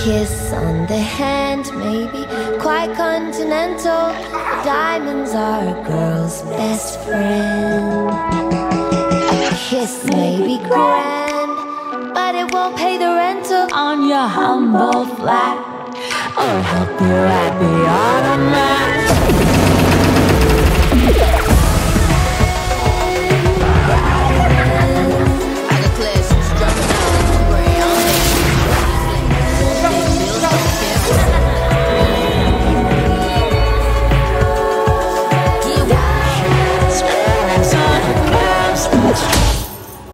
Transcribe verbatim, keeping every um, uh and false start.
kiss on the hand may be quite continental. Diamonds are a girl's best friend. A kiss may be grand, but it won't pay the rental on your humble flat or help you at the automat.